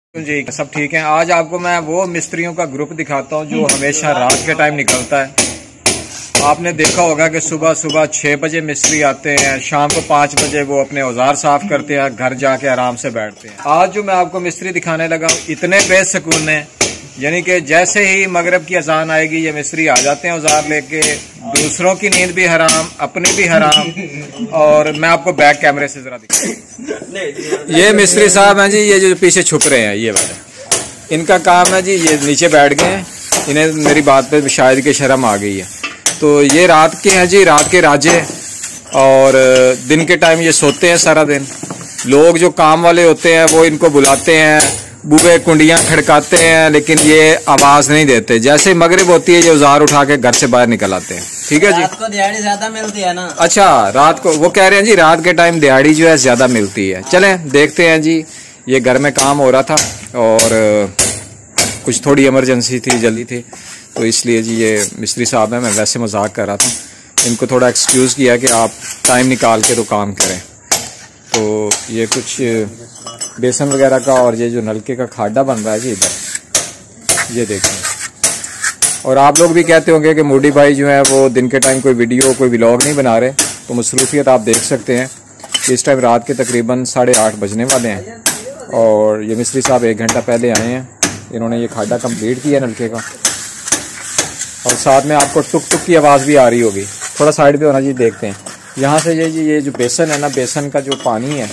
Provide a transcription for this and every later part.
जी सब ठीक है। आज आपको मैं वो मिस्त्रियों का ग्रुप दिखाता हूँ जो हमेशा रात के टाइम निकलता है। आपने देखा होगा कि सुबह सुबह 6 बजे मिस्त्री आते हैं, शाम को 5 बजे वो अपने औजार साफ करते हैं, घर जाके आराम से बैठते हैं। आज जो मैं आपको मिस्त्री दिखाने लगा हूँ इतने बेसुकून है, यानी कि जैसे ही मगरिब की अजान आएगी ये मिस्त्री आ जाते हैं औजार लेके। दूसरों की नींद भी हराम, अपनी भी हराम। और मैं आपको बैक कैमरे से जरा दिखा, ये मिस्त्री साहब हैं जी, ये जो पीछे छुप रहे हैं ये वाले, इनका काम है जी। ये नीचे बैठ गए हैं, इन्हें मेरी बात पे शायद की शर्म आ गई है। तो ये रात के हैं जी, रात के राजे। और दिन के टाइम ये सोते हैं सारा दिन। लोग जो काम वाले होते हैं वो इनको बुलाते हैं, बूबे कुंडियां खड़काते हैं, लेकिन ये आवाज नहीं देते। जैसे मगरिब होती है ये औजार उठा के घर से बाहर निकल आते हैं। ठीक है जी। रात को दिहाड़ी ज्यादा मिलती है ना। अच्छा, रात को वो कह रहे हैं जी रात के टाइम दिहाड़ी जो है ज्यादा मिलती है। चलें देखते हैं जी। ये घर में काम हो रहा था और कुछ थोड़ी इमरजेंसी थी, जल्दी थी, तो इसलिए जी ये मिस्त्री साहब है, मैं वैसे मजाक कर रहा था, इनको थोड़ा एक्सक्यूज किया कि आप टाइम निकाल के तो काम करें। तो ये कुछ बेसन वगैरह का और ये जो नलके का खाडा बन रहा है जी इधर, ये देखें। और आप लोग भी कहते होंगे कि मोडी भाई जो है वो दिन के टाइम कोई वीडियो कोई व्लॉग नहीं बना रहे, तो मसरूफियत आप देख सकते हैं। इस टाइम रात के तकरीबन 8:30 बजने वाले हैं और ये मिस्त्री साहब 1 घंटा पहले आए हैं। इन्होंने ये खाडा कंप्लीट किया नलके का, और साथ में आपको टुक टुक की आवाज़ भी आ रही होगी। थोड़ा साइड पे होना जी, देखते हैं यहाँ से। ये जो बेसन है ना, बेसन का जो पानी है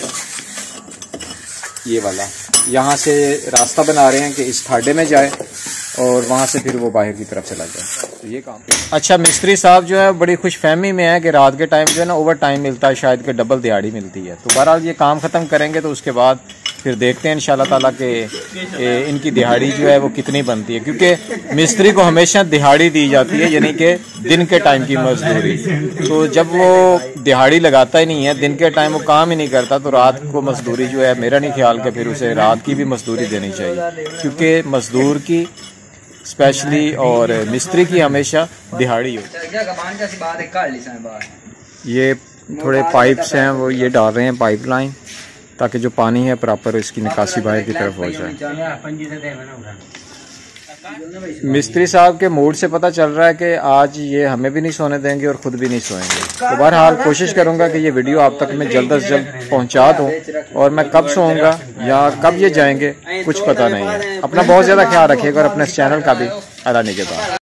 ये वाला, यहाँ से रास्ता बना रहे हैं कि इस खाडे में जाए और वहाँ से फिर वो बाहर की तरफ चला जाए। तो ये काम। अच्छा, मिस्त्री साहब जो है बड़ी खुशफहमी में है कि रात के टाइम जो है ना ओवर टाइम मिलता है, शायद कि डबल दिहाड़ी मिलती है। तो बहरहाल ये काम ख़त्म करेंगे तो उसके बाद फिर देखते हैं इंशाल्लाह ताला कि इनकी दिहाड़ी जो है वो कितनी बनती है, क्योंकि मिस्त्री को हमेशा दिहाड़ी दी जाती है, यानी कि दिन के टाइम की मजदूरी। तो जब वो दिहाड़ी लगाता ही नहीं है, दिन के टाइम वो काम ही नहीं करता, तो रात को मजदूरी जो है मेरा नहीं ख्याल कि फिर उसे रात की भी मजदूरी देनी चाहिए, क्योंकि मजदूर की स्पेशली और मिस्त्री की हमेशा दिहाड़ी होती है। ये थोड़े पाइप्स हैं वो ये डाल रहे हैं, पाइप लाइन, ताकि जो पानी है प्रॉपर इसकी निकासी बाहर की तरफ हो जाए। मिस्त्री साहब के मूड से पता चल रहा है कि आज ये हमें भी नहीं सोने देंगे और खुद भी नहीं सोएंगे। तो बहरहाल कोशिश करूंगा कि ये वीडियो आप तक मैं जल्द से जल्द पहुंचा दूं, और मैं कब सोऊंगा या कब ये जाएंगे कुछ पता नहीं है। अपना बहुत ज्यादा ख्याल रखिएगा और अपने चैनल का भी अदा निगहबान।